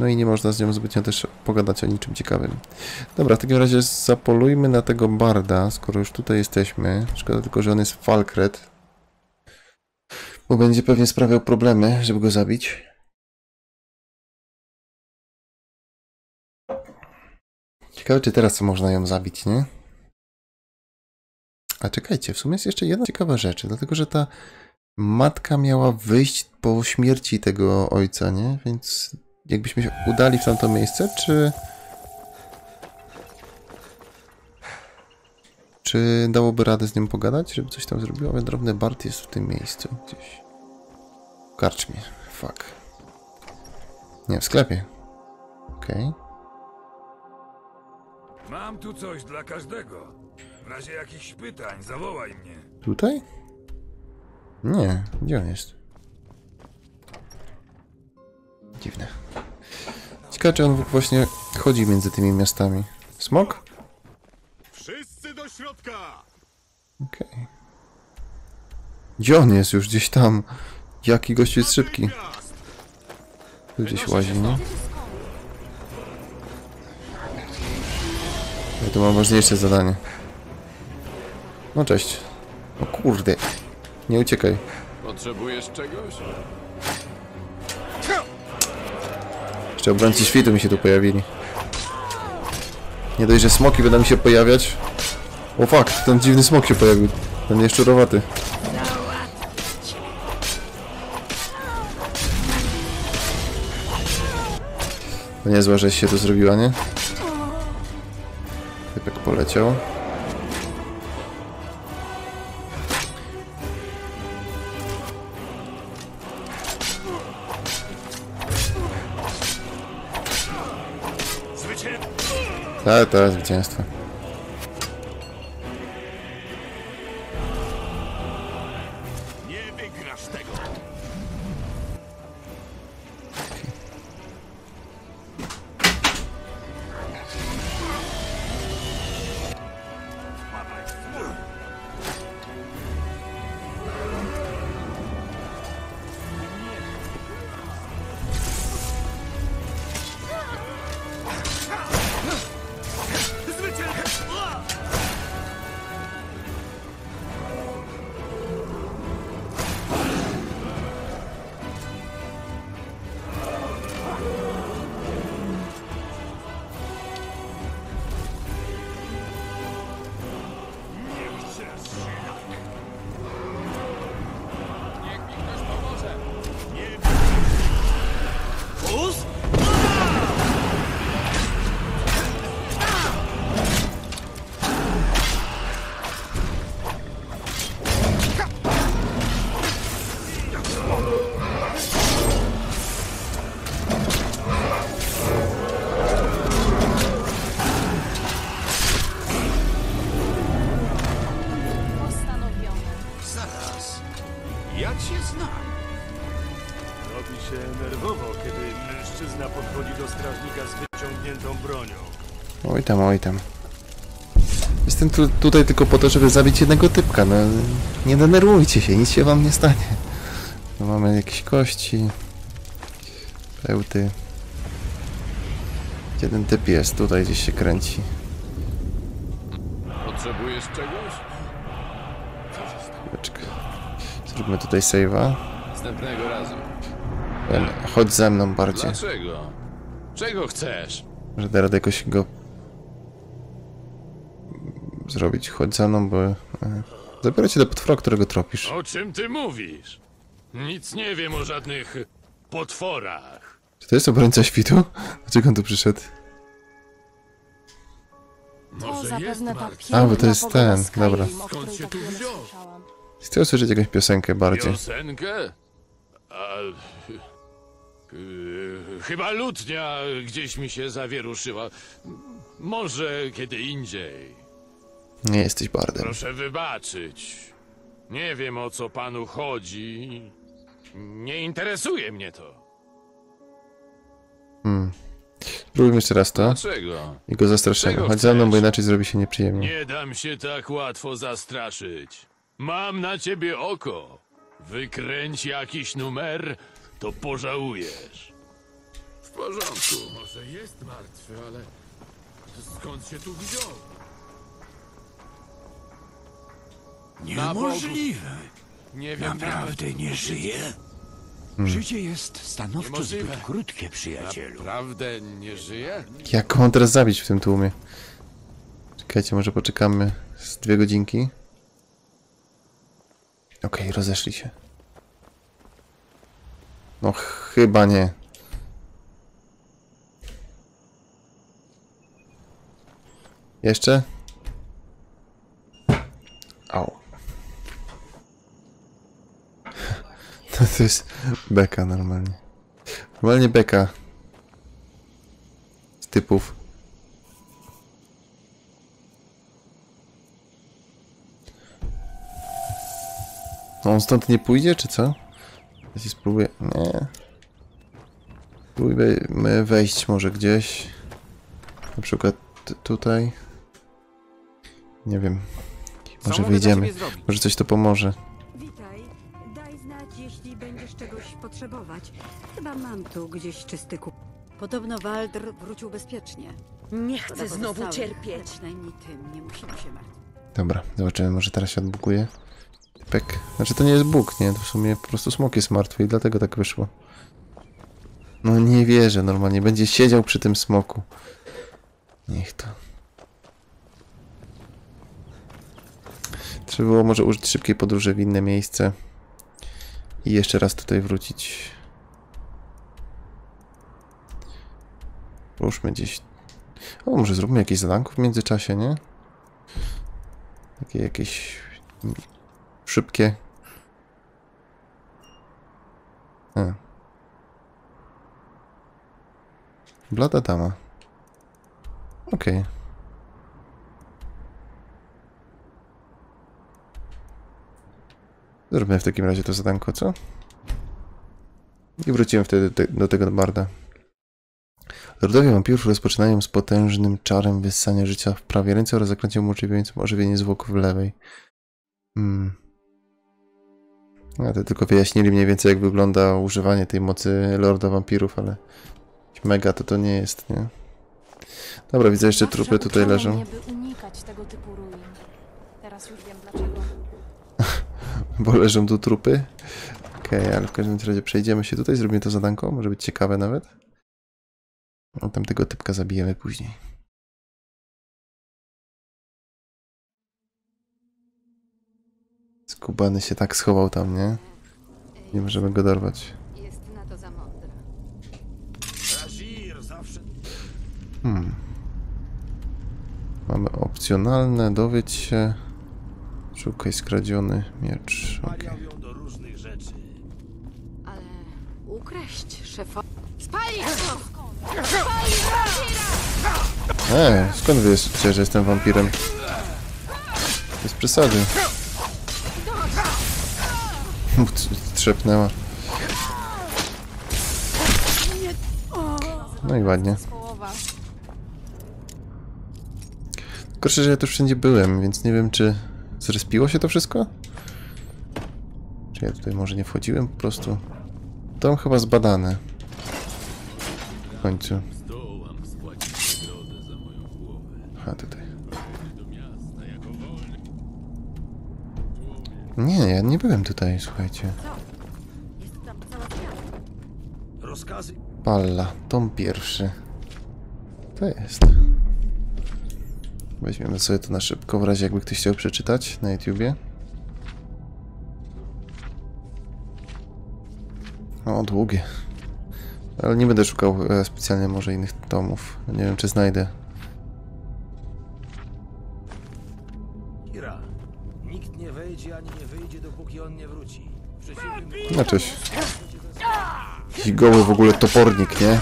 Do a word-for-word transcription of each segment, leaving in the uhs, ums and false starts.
No i nie można z nią zbytnio też pogadać o niczym ciekawym. Dobra, w takim razie zapolujmy na tego barda, skoro już tutaj jesteśmy. Szkoda tylko, że on jest Falkred. Bo będzie pewnie sprawiał problemy, żeby go zabić. Ciekawe, czy teraz można ją zabić, nie? A czekajcie, w sumie jest jeszcze jedna ciekawa rzecz, dlatego że ta matka miała wyjść po śmierci tego ojca, nie? Więc jakbyśmy się udali w tamto miejsce, czy... Czy dałoby radę z nią pogadać, żeby coś tam zrobiła? Ale drobny Bart jest w tym miejscu gdzieś. W karczmie. Fuck. Nie, w sklepie. Okej. Okay. Mam tu coś dla każdego. W razie jakichś pytań zawołaj mnie. Tutaj? Nie, gdzie on jest? Dziwne. Ciekawe, czy on właśnie chodzi między tymi miastami. Smok? Wszyscy do środka! Okej. Okay. Gdzie on jest? Już gdzieś tam. Jaki gościu jest szybki. Tu gdzieś łazi, nie? Ja tu mam ważniejsze zadanie. No cześć. O kurde. Nie uciekaj. Potrzebujesz czegoś? Jeszcze obrońcy świtu mi się tu pojawili. Nie dość, że smoki będą mi się pojawiać. O fuck, ten dziwny smok się pojawił. Ten jeszczurowaty. To niezła rzecz się tu zrobiła, nie? Typek poleciał. Tak, to jest zwycięstwo. Nie wygrasz tego. Ja cię znam. Robi się nerwowo, kiedy mężczyzna podchodzi do strażnika z wyciągniętą bronią. Oj tam, oj tam. Jestem tu, tutaj tylko po to, żeby zabić jednego typka. No, nie denerwujcie się, nic się wam nie stanie. No, mamy jakieś kości. Pełty. Gdzie ten typ jest? Tutaj gdzieś się kręci. Potrzebujesz czegoś? Chwileczkę. Zróbmy tutaj save'a. Następnego razu. Chodź ze mną bardziej. Dlaczego? Czego chcesz? Że da radę jakoś go zrobić. Chodź za mną, bo zabiorę cię do potwora, którego tropisz. O czym ty mówisz? Nic nie wiem o żadnych potworach. Czy to jest obrońca świtu? Dlaczego on tu przyszedł? To zapewne ta A, bo to jest pogoda ten, z Skyrim, dobra. o której tak wiele słyszałam. Chcę usłyszeć jakąś piosenkę bardziej. Piosenkę? A, yy, chyba lutnia gdzieś mi się zawieruszyła. Może kiedy indziej. Nie jesteś bardem. Proszę wybaczyć. Nie wiem, o co panu chodzi. Nie interesuje mnie to. Hmm. Spróbujmy jeszcze raz to. Dlaczego? I go zastraszymy. Czego Chodź za mną, bo chcesz? inaczej zrobi się nieprzyjemnie. Nie dam się tak łatwo zastraszyć. Mam na ciebie oko. Wykręć jakiś numer, to pożałujesz. porządku. Może jest martwy, ale skąd się tu wziął? Niemożliwe. Nie wiem, Naprawdę nie żyje? Życie jest stanowczo Niemożliwe. zbyt krótkie, przyjacielu. naprawdę nie żyje? Jak go mam teraz zabić w tym tłumie? Czekajcie, może poczekamy z dwie godzinki. Okej, rozeszli się. No chyba nie. Jeszcze? Au. To, to jest beka normalnie. Normalnie beka. Z typów. No on stąd nie pójdzie, czy co? Ja ci spróbuję. Nie. Spróbujmy wejść może gdzieś. Na przykład tutaj. Nie wiem. Może wyjdziemy. Może coś to pomoże. Witaj. Daj znać, jeśli będziesz czegoś potrzebować. Chyba mam tu gdzieś czysty kup. Podobno Waldr wrócił bezpiecznie. Nie Szkoda chcę znowu pozostałych, ale cierpieć. przynajmniej tym nie musimy się martwić. Dobra, zobaczymy, może teraz się odbuguje. Pek. Znaczy to nie jest bóg, nie? To w sumie po prostu smok jest martwy i dlatego tak wyszło. No nie wierzę, normalnie będzie siedział przy tym smoku. Niech to. Trzeba było może użyć szybkiej podróży w inne miejsce. I jeszcze raz tutaj wrócić. Ruszmy gdzieś. O, może zróbmy jakieś zadanko w międzyczasie, nie? Takie jakieś szybkie. A. Blada dama. Okej. Okay. Zrobimy w takim razie to zadanko, co? I wrócimy wtedy te, do tego barda. Lordowie wampirów rozpoczynają z potężnym czarem wyssania życia w prawej ręce oraz zaklęciem umożliwiającym ożywienie zwłok w lewej. Hmm. No, to tylko wyjaśnili mniej więcej, jak wygląda używanie tej mocy Lorda wampirów, ale mega to to nie jest, nie? Dobra, widzę, jeszcze Zawsze trupy tutaj uczono leżą. mnie, by unikać tego typu ruin. Teraz już wiem dlaczego. Bo leżą tu trupy. Okej, okay, ale w każdym razie przejdziemy się tutaj, zrobimy to zadanko, może być ciekawe nawet. No, tamtego typka zabijemy później. Skubany się tak schował tam, nie? Nie możemy go dorwać. Jest na to za mądra. Hmm. Mamy opcjonalne, dowiedz się. Szukaj skradziony miecz. Okay. Ale ukraść szefa. Spalić to! Eee, skąd wiecie, że jestem wampirem? Bez przesady. Trzepnęła. No i ładnie. Gorsze, że ja tu wszędzie byłem, więc nie wiem, czy zrespiło się to wszystko? Czy ja tutaj może nie wchodziłem po prostu? To mam chyba zbadane. W końcu. Aha, tutaj. Nie, ja nie byłem tutaj, słuchajcie. Jest tam cała zmiana. Rozkazy. Palla, tom pierwszy. To jest. Weźmiemy sobie to na szybko, w razie jakby ktoś chciał przeczytać na YouTubie. O, długie. Ale nie będę szukał e, specjalnie może innych tomów. Nie wiem, czy znajdę. Kira, nikt nie wejdzie ani nie wyjdzie, dopóki on nie wróci. W przeciwnym No cześć. Jakiś goły w ogóle topornik, nie?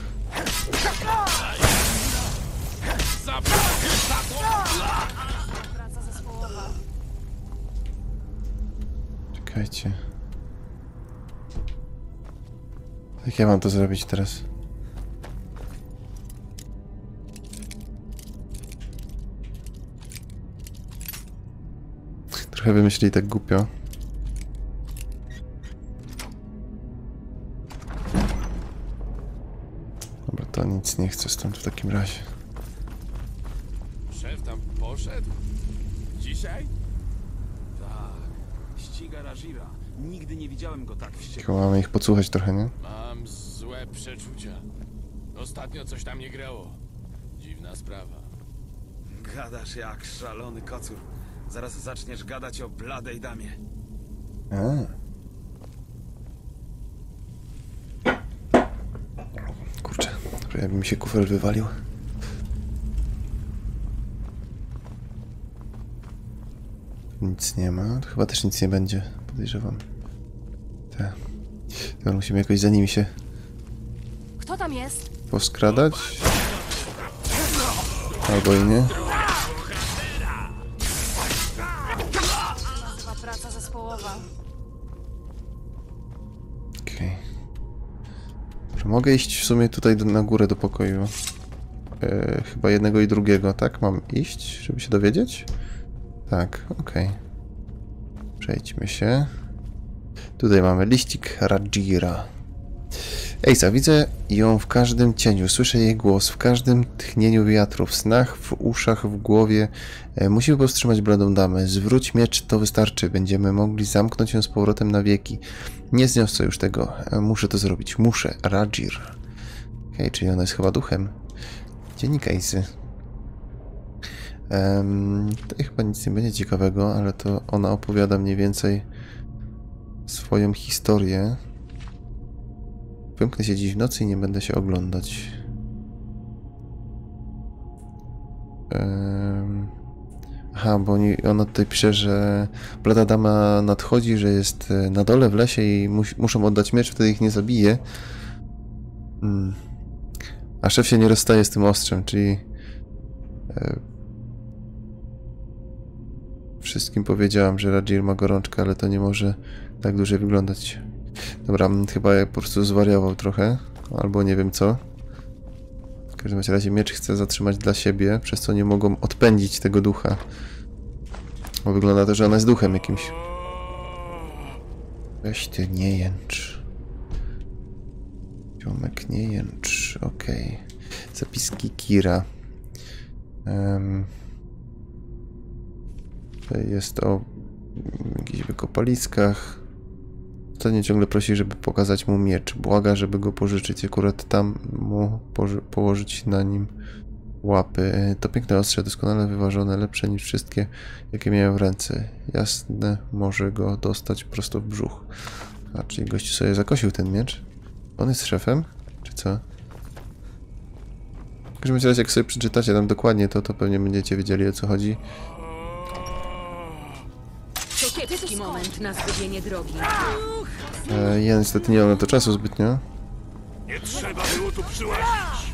Praca ze słowa. Czekajcie. Jak ja mam to zrobić teraz? Trochę wymyślili tak głupio. nic nie chcę stąd w takim razie. Szef tam poszedł? Dzisiaj? Tak. Ściga Rajira. Nigdy nie widziałem go tak wściekłego. Chyba mamy ich podsłuchać trochę, nie? Mam złe przeczucia. Ostatnio coś tam nie grało. Dziwna sprawa. Gadasz jak szalony kocur. Zaraz zaczniesz gadać o bladej damie. A. Kurczę, jakby mi się kufer wywalił. Nic nie ma. To chyba też nic nie będzie, podejrzewam. Tak. To musimy jakoś za nimi się Kto tam jest? poskradać. Albo i nie. Nazywa praca zespołowa. Okej. Okay. Mogę iść w sumie tutaj do, na górę do pokoju. E, chyba jednego i drugiego, tak? Mam iść, żeby się dowiedzieć? Tak, okej. Okay. Przejdźmy się. Tutaj mamy liścik Rajira. Ejsa, widzę ją w każdym cieniu, słyszę jej głos, w każdym tchnieniu wiatru, w snach, w uszach, w głowie. E, musimy powstrzymać bladą damę. Zwróć miecz, to wystarczy. Będziemy mogli zamknąć ją z powrotem na wieki. Nie zniosę już tego. E, muszę to zrobić. Muszę. Rajir. Okej, okay, czyli ona jest chyba duchem. Dziennik Ejsy. Um, tutaj chyba nic nie będzie ciekawego, ale to ona opowiada mniej więcej swoją historię. Wymknę się dziś w nocy i nie będę się oglądać. Um, aha, bo oni, ona tutaj pisze, że blada dama nadchodzi, że jest na dole w lesie i mus, muszą oddać miecz, wtedy ich nie zabije. Hmm. A szef się nie rozstaje z tym ostrzem, czyli e, wszystkim powiedziałam, że Rajir ma gorączkę, ale to nie może tak dłużej wyglądać. Dobra, chyba ja po prostu zwariował trochę, albo nie wiem co. W każdym razie miecz chcę zatrzymać dla siebie, przez co nie mogą odpędzić tego ducha. Bo wygląda to, że ona jest duchem jakimś. Weź ty, nie jęcz. Ziomek, nie jęcz, okej. Okay. Zapiski Kira. Um, jest o jakichś wykopaliskach. Ostatnio ciągle prosi, żeby pokazać mu miecz. Błaga, żeby go pożyczyć. Akurat tam mu położyć na nim łapy. To piękne ostrze, doskonale wyważone, lepsze niż wszystkie, jakie miałem w ręce. Jasne, może go dostać prosto w brzuch. A, czyli gościu sobie zakosił ten miecz. On jest szefem? Czy co? W każdym razie, jak sobie przeczytacie tam dokładnie to, to pewnie będziecie wiedzieli, o co chodzi. To kiepski moment na zgubienie drogi. E, ja niestety nie mam na to czasu zbytnio. Nie trzeba było tu przyłazić.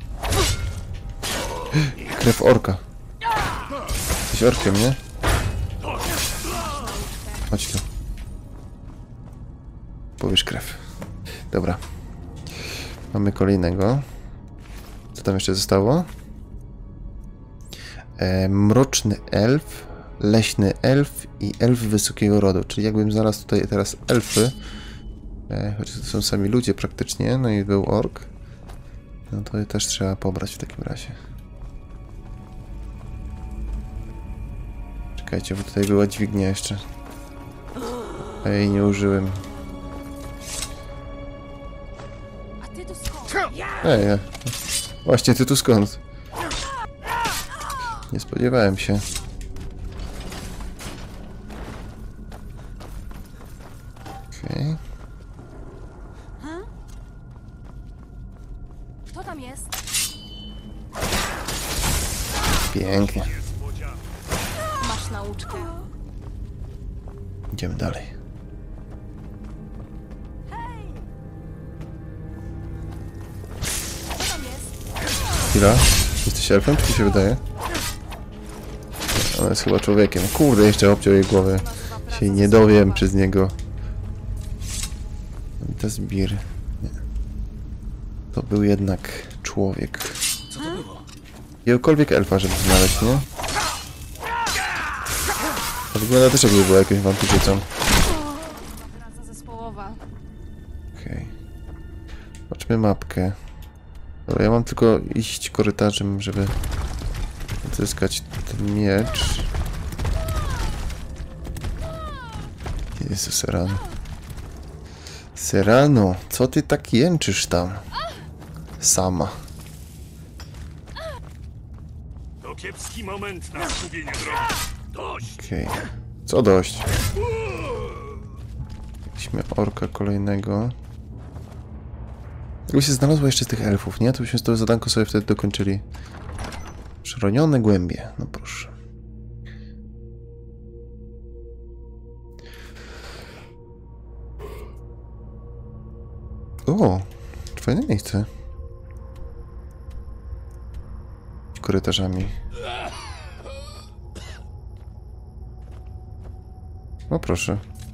Krew orka. Jesteś orkiem, nie? Chodź tu. Powiesz krew. Dobra. Mamy kolejnego. Co tam jeszcze zostało? E, mroczny elf, leśny elf i elf wysokiego rodu. Czyli jakbym znalazł tutaj teraz elfy, e, chociaż to są sami ludzie praktycznie, no i był ork, no to je też trzeba pobrać w takim razie. Czekajcie, bo tutaj była dźwignia jeszcze. A jej nie użyłem. Ej, właśnie ty tu skąd? Nie spodziewałem się. Okej. Okay. Kto tam jest? Pięknie. Masz nauczkę. Idziemy dalej. Kto tam jest? Chwila. Jesteś elfem, czy mi się wydaje? Ona jest chyba człowiekiem. Kurde, jeszcze obciął jej głowę. Się nie dowiem przez niego. To zbir. Nie. To był jednak człowiek. Co to było? Jakiegokolwiek elfa, żeby znaleźć, nie? To wygląda też jakby było jakimś wampirzycą. Praca zespołowa. Okej. Okay. Zobaczmy mapkę. Dobra, ja mam tylko iść korytarzem, żeby odzyskać ten miecz. Jezu, Serrano. Serrano, co ty tak jęczysz tam? Sama. To kiepski moment na zgubienie drogi. Dość! Okej. Okay. Co dość? Mieliśmy orka kolejnego. Jakby się znalazło jeszcze z tych elfów, nie? To byśmy to zadanko sobie wtedy dokończyli. Przeronione głębie. No proszę. O! Fajne miejsce. Korytarzami. No proszę.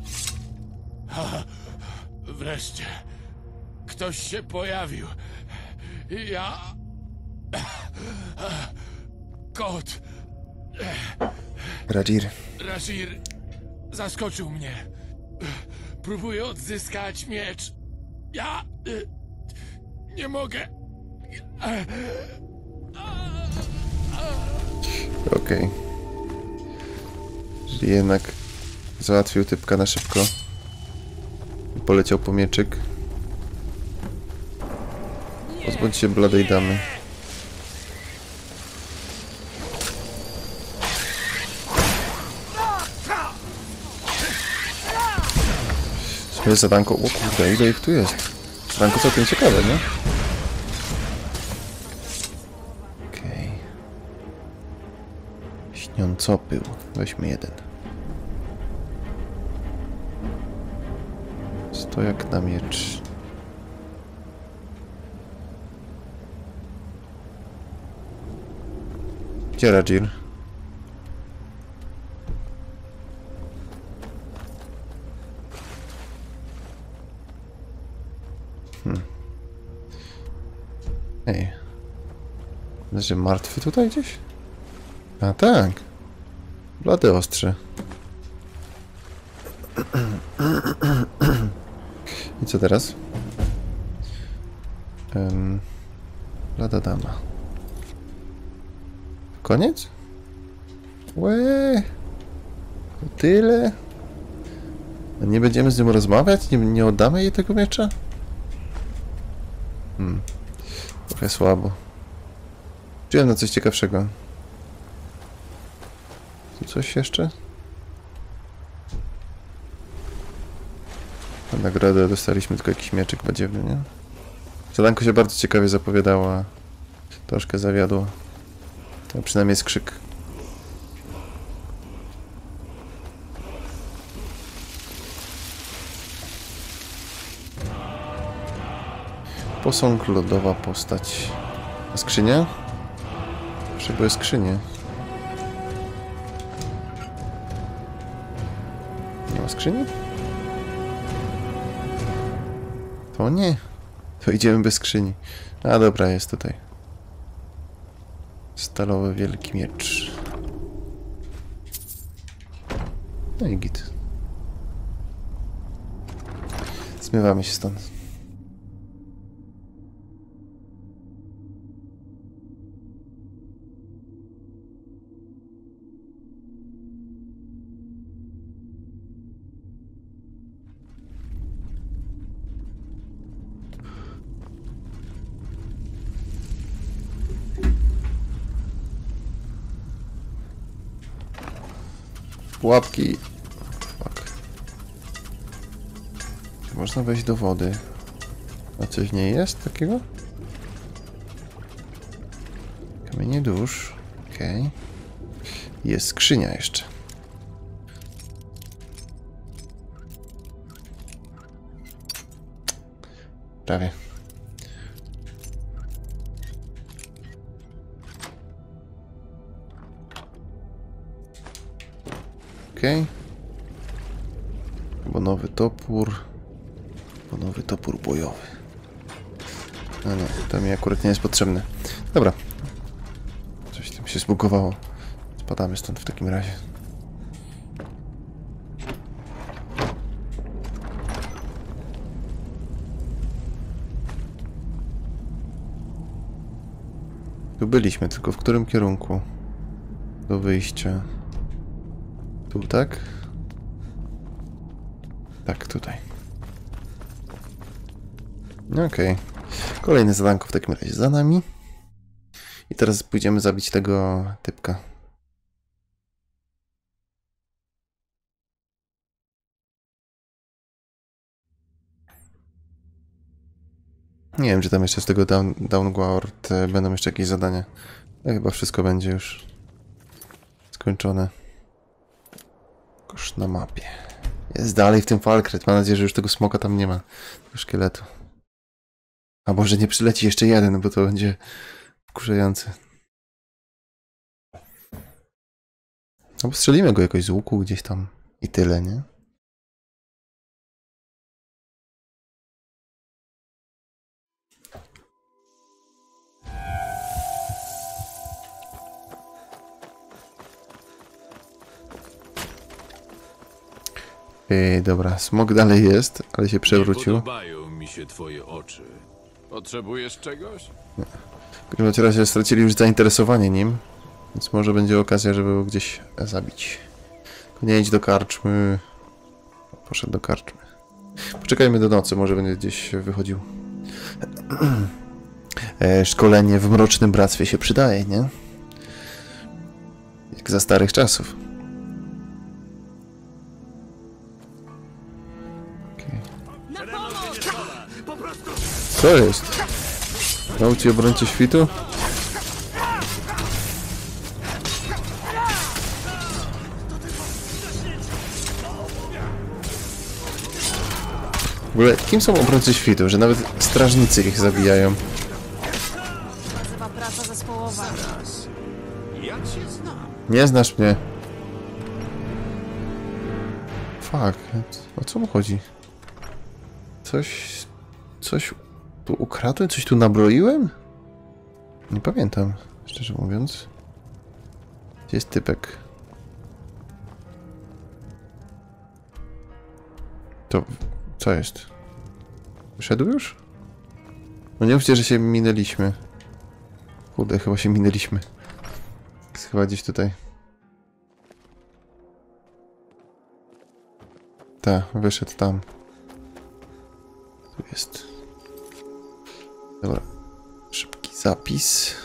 Wreszcie. Ktoś się pojawił. Ja... Kot. Rajir. Rajir zaskoczył mnie. Próbuję odzyskać miecz. Ja... nie mogę. Okej. Okay. Czyli jednak załatwił typka na szybko. Poleciał po mieczyk. Pozbądź się bladej damy. Swoje zadanko. O kurde, ile ich tu jest? Zadanko całkiem ciekawe, nie? Okej. Okay. Śniącopył. Weźmy jeden. Stojak na miecz. Gdzie Rajir? Hmm. Ej. Leży martwy tutaj gdzieś? A tak. Blade ostrze. I co teraz? Um, Blada dama. Koniec? Łe. To tyle? A nie będziemy z nim rozmawiać? Nie, nie oddamy jej tego miecza? Hmm. Trochę słabo. Czułem na coś ciekawszego. Tu coś jeszcze? Na nagrodę dostaliśmy tylko jakiś mieczyk badziewny, nie? Zadanko się bardzo ciekawie zapowiadało, a troszkę zawiodło. To przynajmniej jest krzyk. Posąg, lodowa postać. A skrzynia? Potrzebuję skrzynię. Nie ma skrzyni? To nie. To idziemy bez skrzyni. A dobra, jest tutaj. Stalowy wielki miecz. No i git. Zmywamy się stąd. Pułapki. Fuck. Czy można wejść do wody? A coś w niej jest takiego? Kamienie dusz. Okej. Okay. Jest skrzynia jeszcze. Prawie. Okej. Bo nowy topór. Bo nowy topór bojowy. No, no, to mi akurat nie jest potrzebne. Dobra. Coś tam się zbugowało. Spadamy stąd w takim razie. Tu byliśmy, tylko w którym kierunku? Do wyjścia. Tu, tak? Tak, tutaj. Okej. Okay. Kolejne zadanko w takim razie za nami. I teraz pójdziemy zabić tego typka. Nie wiem, czy tam jeszcze z tego down, Downward będą jeszcze jakieś zadania. Ja chyba wszystko będzie już skończone. Kosz na mapie. Jest dalej w tym Falkret. Mam nadzieję, że już tego smoka tam nie ma. Tego szkieletu. A może nie przyleci jeszcze jeden, bo to będzie wkurzające. No bo strzelimy go jakoś z łuku gdzieś tam i tyle, nie? Ej, dobra, smok dalej jest, ale się przewrócił. Nie podobają mi się twoje oczy. Potrzebujesz czegoś? W każdym razie stracili już zainteresowanie nim, więc może będzie okazja, żeby go gdzieś zabić. Tylko nie idź do karczmy. Poszedł do karczmy. Poczekajmy do nocy, może będzie gdzieś wychodził. e, szkolenie w Mrocznym Bractwie się przydaje, nie? Jak za starych czasów. Co jest? Dał ci obrońcy świtu? W ogóle, kim są obrońcy świtu, że nawet strażnicy ich zabijają? Nazywa praca zespołowa. Ja cię znam. Nie znasz mnie. Fuck, o co mu chodzi? Coś... Coś tu ukradłem? Coś tu nabroiłem? Nie pamiętam, szczerze mówiąc. Gdzie jest typek? To... co jest? Wyszedł już? No nie mówcie, że się minęliśmy. Kurde, chyba się minęliśmy. Jest chyba gdzieś tutaj. Tak, wyszedł tam. Tu jest. Dobra. Szybki zapis.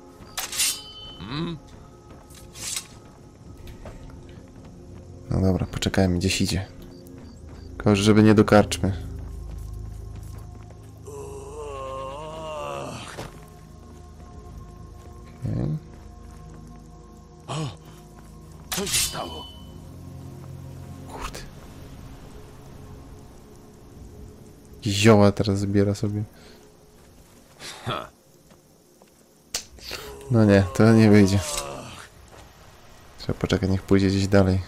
No dobra, poczekajmy, gdzieś idzie. Tylko, żeby nie dokarczmy. Okay. O, co się stało? Kurde. Zioła teraz zbiera sobie. No nie, to nie wyjdzie. Trzeba poczekać, niech pójdzie gdzieś dalej.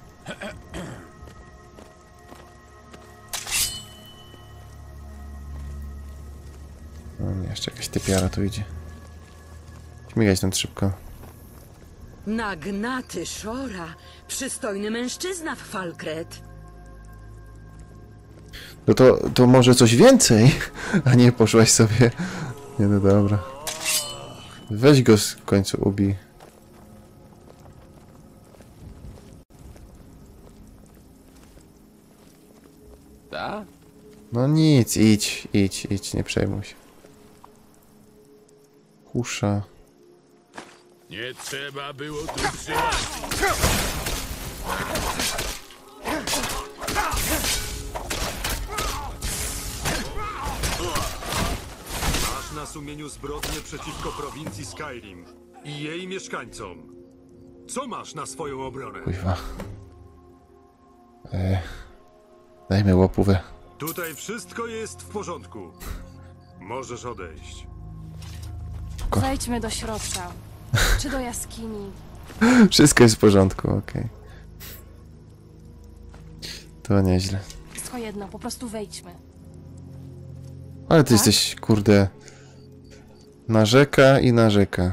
No nie, jeszcze jakaś typiara tu idzie. Śmigać tam szybko. Nagnaty Shora, przystojny mężczyzna w Falkret. No to, to może coś więcej, a nie poszłaś sobie. Nie, no dobra. Weź go w końcu ubij. Ta? No nic, idź, idź, idź, nie przejmuj się. Kusza. Nie trzeba było tu przyjechać. Masz na sumieniu zbrodnie przeciwko prowincji Skyrim i jej mieszkańcom. Co masz na swoją obronę? Kuźwa. E, dajmy łapówę. Tutaj wszystko jest w porządku. Możesz odejść. Spoko. Wejdźmy do środka. Czy do jaskini. Wszystko jest w porządku, okej. Okay. To nieźle. Wszystko jedno, po prostu wejdźmy. Ale ty Tak? jesteś, kurde... Narzeka i narzeka.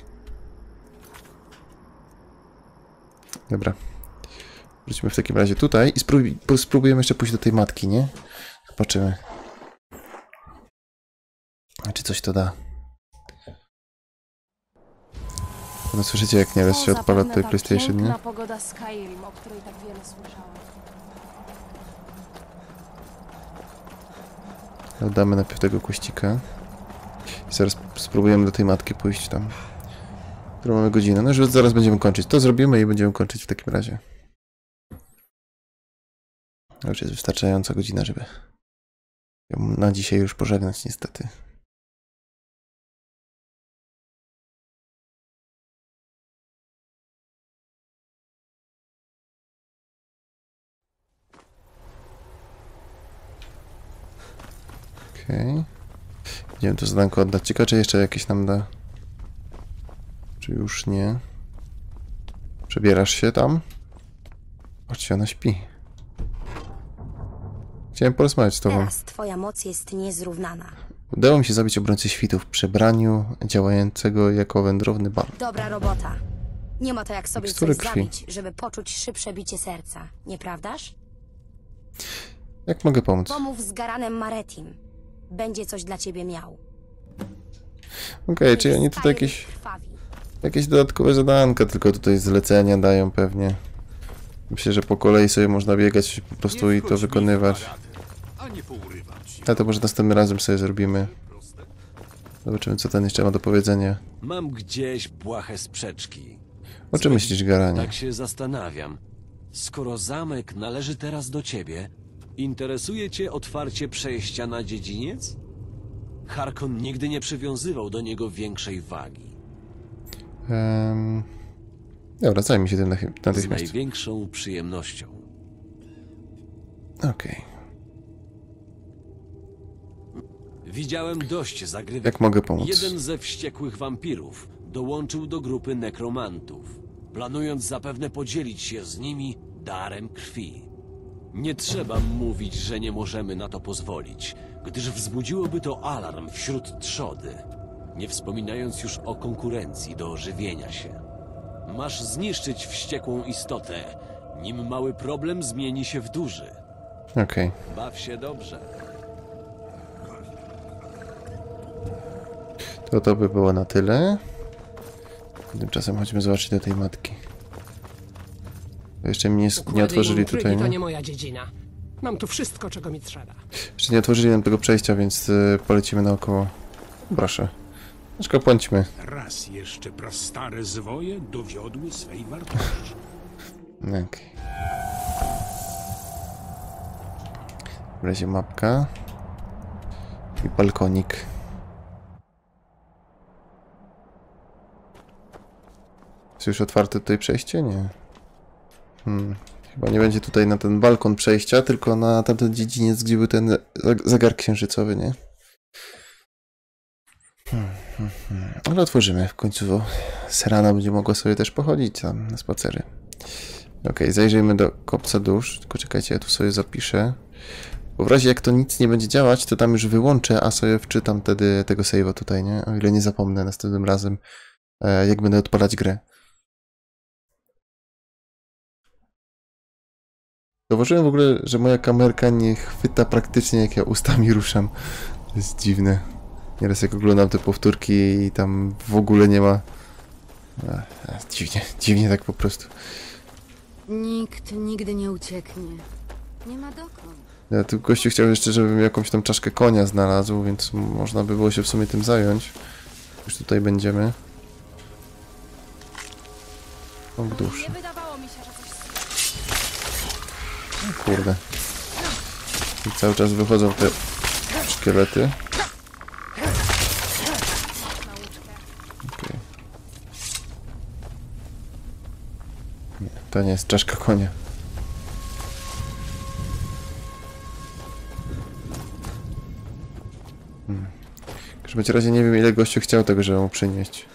Dobra. Wróćmy w takim razie tutaj i spróbuj, spróbujemy jeszcze pójść do tej matki, nie? Zobaczymy. A czy coś to da? No słyszycie, jak nieraz się O, odpala zapewne tutaj ta PlayStation, nie? piękna pogoda Skyrim, o której tak wiele słyszałem. Damy najpierw tego kuścika. I zaraz spróbujemy do tej matki pójść tam. Którą mamy godzinę. No już zaraz będziemy kończyć. To zrobimy i będziemy kończyć w takim razie. To już jest wystarczająca godzina, żeby ją na dzisiaj już pożegnać niestety. Okej. Okay. Idziemy to zadanko oddać. Ciekawe, czy jeszcze jakieś nam da. Czy już nie? Przebierasz się tam? Chodźcie, ona śpi. Chciałem porozmawiać z tobą. Teraz twoja moc jest niezrównana. Udało mi się zabić obrońcę świtu w przebraniu działającego jako wędrowny bard. Dobra robota. Nie ma to jak sobie Mikstury coś krwi. zabić, żeby poczuć szybsze bicie serca. Nieprawdaż? Jak mogę pomóc? Pomów z Garanem Maretim. Będzie coś dla ciebie miał. Okej, okay, czyli oni tutaj jakieś... Jakieś dodatkowe zadanka, tylko tutaj zlecenia dają pewnie. Myślę, że po kolei sobie można biegać po prostu i to wykonywać. Ale to może następnym razem sobie zrobimy. Zobaczymy, co ten jeszcze ma do powiedzenia. Mam gdzieś błahe sprzeczki. O czym myślisz, Garanie? Tak się zastanawiam. Skoro zamek należy teraz do ciebie, interesuje cię otwarcie przejścia na dziedziniec? Harkon nigdy nie przywiązywał do niego większej wagi. Um... Dobra, zajmij się tym natychmiast. Z największą przyjemnością. Okej. Okay. Widziałem dość zagrywek. Jak mogę pomóc? Jeden ze wściekłych wampirów dołączył do grupy nekromantów, planując zapewne podzielić się z nimi darem krwi. Nie trzeba mówić, że nie możemy na to pozwolić, gdyż wzbudziłoby to alarm wśród trzody, nie wspominając już o konkurencji do żywienia się. Masz zniszczyć wściekłą istotę, nim mały problem zmieni się w duży. Okej. Okay. Baw się dobrze. To to by było na tyle. Tymczasem chodźmy zobaczyć do tej matki. Bo jeszcze mi nie, nie otworzyli tutaj, nie? To nie moja dziedzina. Mam tu wszystko, czego mi trzeba. Jeszcze nie otworzyli nam tego przejścia, więc y, polecimy naokoło. Proszę. Troszkę pąćmy. Raz jeszcze prastare zwoje dowiodły swej wartości. Okej. Okay. W razie mapka. I balkonik. Jest już otwarte tutaj przejście? Nie. Hmm. Chyba nie będzie tutaj na ten balkon przejścia, tylko na tamten dziedziniec, gdzie był ten zegar księżycowy, nie? Hmm, hmm, hmm. Ale otworzymy. W końcu Serana będzie mogła sobie też pochodzić tam na spacery. Ok, zajrzyjmy do kopca dusz. Tylko czekajcie, ja tu sobie zapiszę. Bo w razie jak to nic nie będzie działać, to tam już wyłączę, a sobie wczytam wtedy tego save'a tutaj, nie? O ile nie zapomnę następnym razem, e, jak będę odpalać grę. Zauważyłem w ogóle, że moja kamerka nie chwyta praktycznie, jak ja ustami ruszam. To jest dziwne. Nieraz jak oglądam te powtórki i tam w ogóle nie ma... Ach, dziwnie, dziwnie tak po prostu. Nikt nigdy nie ucieknie. Nie ma dokąd. Ja tu gościu chciał jeszcze, żebym jakąś tam czaszkę konia znalazł, więc można by było się w sumie tym zająć. Już tutaj będziemy. O, w duszy. O, kurde. I cały czas wychodzą te szkielety. Okay. Nie, to nie jest czaszka konia. Hmm. W każdym razie nie wiem, ile gościu chciał tego, żeby mu przynieść.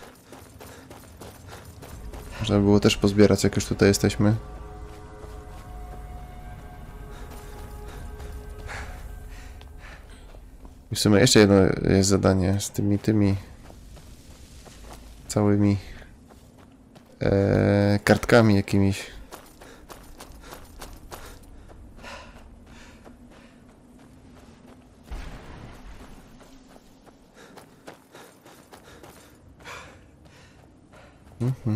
Można by było też pozbierać, jak już tutaj jesteśmy. I w sumie jeszcze jedno jest zadanie z tymi, tymi całymi e, kartkami jakimiś. Hmm? hmm.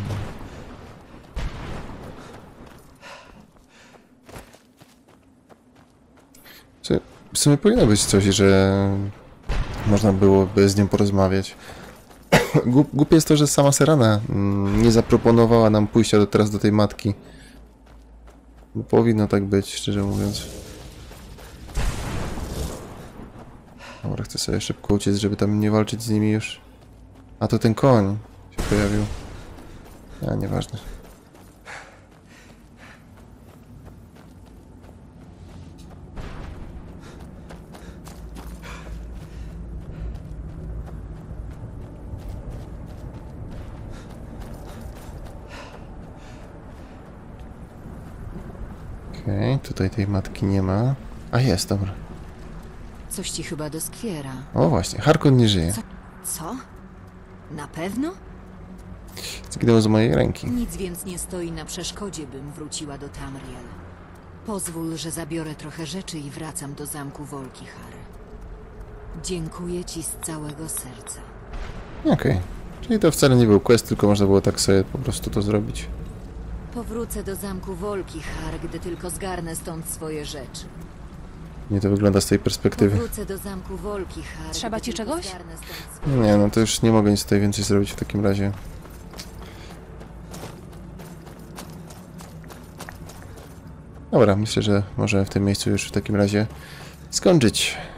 W sumie powinno być coś, że można byłoby z nią porozmawiać. Głupie jest to, że sama Serana nie zaproponowała nam pójścia do, teraz do tej matki. No, powinno tak być, szczerze mówiąc. Dobra, chcę sobie szybko uciec, żeby tam nie walczyć z nimi już. A to ten koń się pojawił. A, nieważne. Okej, okay, tutaj tej matki nie ma. A jest, dobra. Coś ci chyba doskwiera. O właśnie, Harkon nie żyje. Co? Co? Na pewno? Zginął z mojej ręki. Nic więc nie stoi na przeszkodzie, bym wróciła do Tamriel. Pozwól, że zabiorę trochę rzeczy i wracam do zamku Volkihar. Dziękuję ci z całego serca. Okej. Okay. Czyli to wcale nie był quest, tylko można było tak sobie po prostu to zrobić. Powrócę do zamku Volkihar, gdy tylko zgarnę stąd swoje rzeczy. Nie to wygląda z tej perspektywy. Powrócę do zamku Volkihar. Trzeba ci czegoś? Nie, no to już nie mogę nic tutaj więcej zrobić w takim razie. Dobra, myślę, że możemy w tym miejscu już w takim razie skończyć.